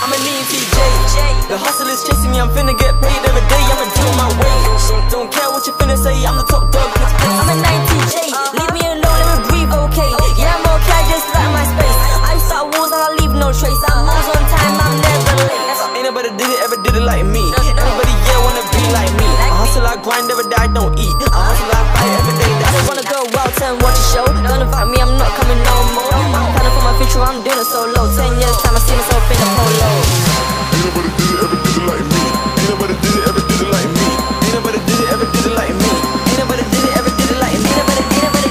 I'ma need TJ. The hustle is chasing me, I'm finna get paid every day. I'ma do my way. Don't care what you finna say, I'm the top dog. I'm a 90J. Leave me alone, let me breathe, okay. Yeah, I'm okay, I just like my space. I start wars and I leave no trace. I'm always on time, I'm never late. Ain't nobody ever did it like me. Everybody, yeah, wanna be like me. I hustle, I grind, every day I don't eat. I hustle, I fight every day. I just wanna go out and watch a show. Don't invite me, I'm not coming no more. I'm planning for my future, I'm doing it solo. 10 years time, I see myself in a polo. Ain't nobody ever did it like me. Ain't nobody ever did it like me. Ain't nobody ever did it like me. Ain't nobody ever did it like me. Ain't nobody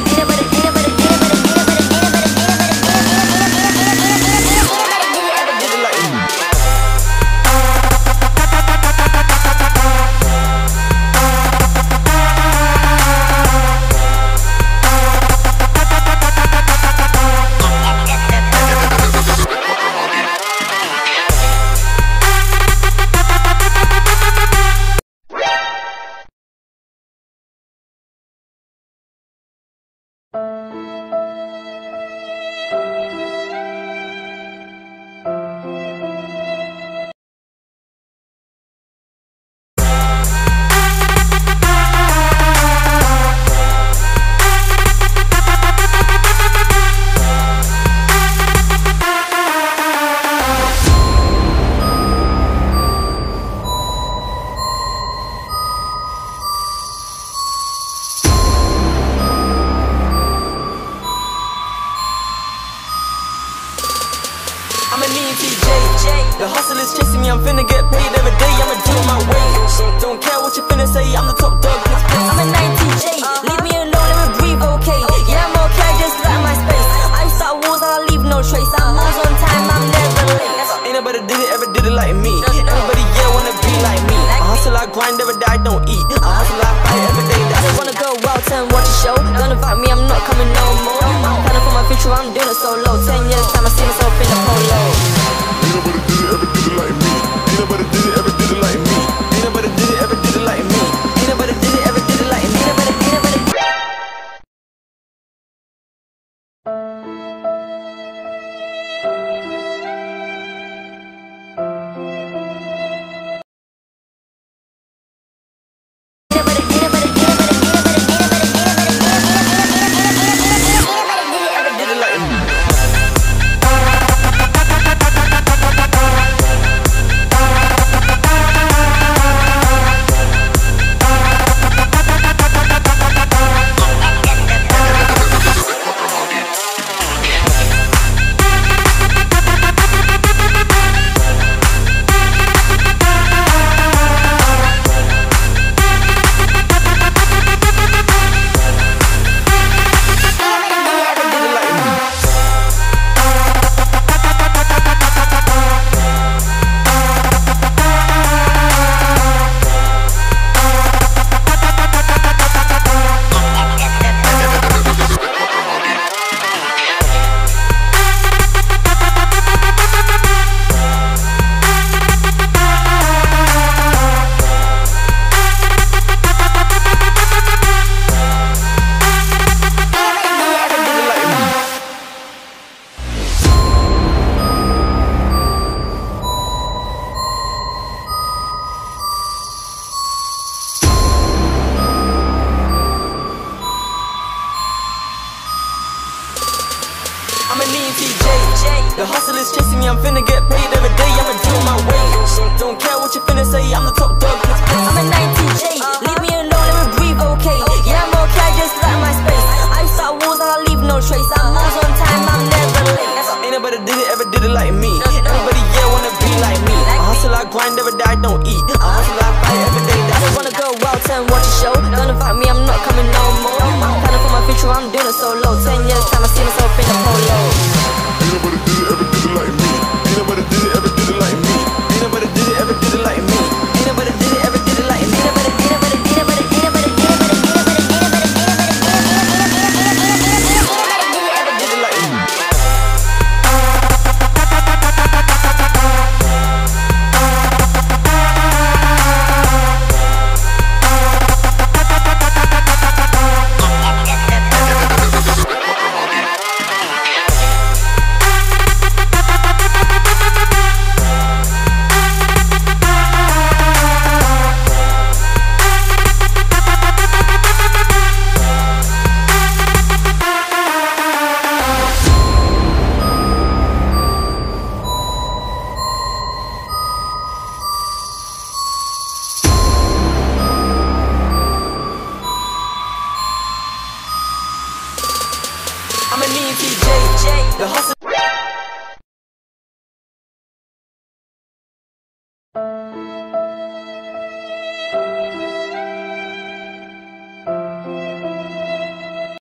The hustle is chasing me, I'm finna get paid every day. I'ma do my way. Don't care what you finna say, I'm the top dog. I'm a 90J. Leave me alone, let me breathe, okay. Yeah, I'm okay, I just like my space. I start wars and I leave no trace. I'm always on time, I'm never late. Ain't nobody ever did it like me. Everybody, yeah, wanna be like me. I hustle, I grind, every day I don't eat. I hustle, I fight every day. I just wanna go out and watch a show. Don't invite me, I'm not coming no more. I'm planning for my future, I'm doing it solo. 10 years time, I see myself in a polo. Ain't nobody ever did it like me. Ain't nobody ever did it like me. Ain't nobody ever did it like me. Ain't nobody ever did it like me. Ain't nobody The hustle is chasing me, I'm finna get paid every day. I'ma do my way. Don't care what you finna say, I'm the top dog. I'm a 90J. Leave me alone, let me breathe, okay. Yeah, I'm okay, I just like my space. I start wars and I leave no trace. I'm always on time, I'm never late. Ain't nobody ever did it like me. Everybody, yeah, wanna be like me. I hustle, I grind, every day I don't eat. I hustle, I fight every day. I just wanna go out and watch a show. Don't invite me, I'm not coming no more. I'm planning for my future, I'm doing it solo. 10 years time, I see myself in a polo. Ain't nobody ever did it like me. Ain't nobody ever did it like me. Ain't nobody ever did it like me. Ain't nobody ever did it like me. Ain't nobody I'm a mean TJ. The hustle.